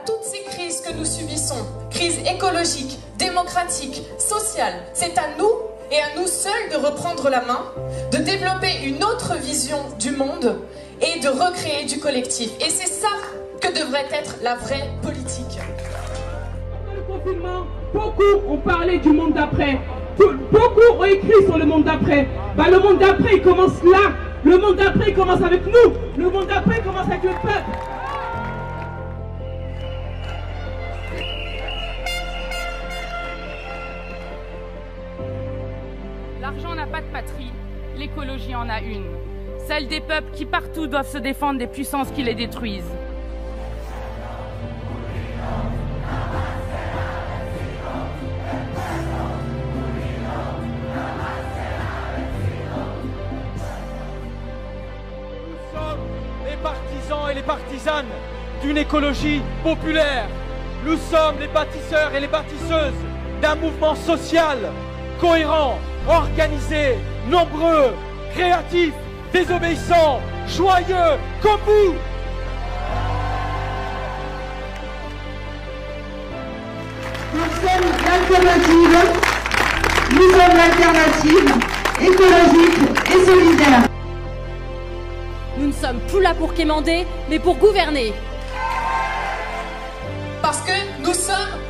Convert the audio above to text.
toutes ces crises que nous subissons, crise écologique, démocratique, sociale, c'est à nous et à nous seuls de reprendre la main, de développer une autre vision du monde et de recréer du collectif. Et c'est ça que devrait être la vraie politique. Pendant le confinement, beaucoup ont parlé du monde d'après. Beaucoup ont écrit sur le monde d'après. Le monde d'après, il commence là. Le monde d'après, il commence avec nous. Le monde d'après, il commence avec le peuple. L'argent n'a pas de patrie, l'écologie en a une. Celle des peuples qui partout doivent se défendre des puissances qui les détruisent. Nous sommes les partisans et les partisanes d'une écologie populaire. Nous sommes les bâtisseurs et les bâtisseuses d'un mouvement social cohérent, organisé, nombreux, créatif, désobéissant, joyeux, comme vous. Nous sommes l'alternative, écologique et solidaire. Nous ne sommes plus là pour quémander, mais pour gouverner. Parce que nous sommes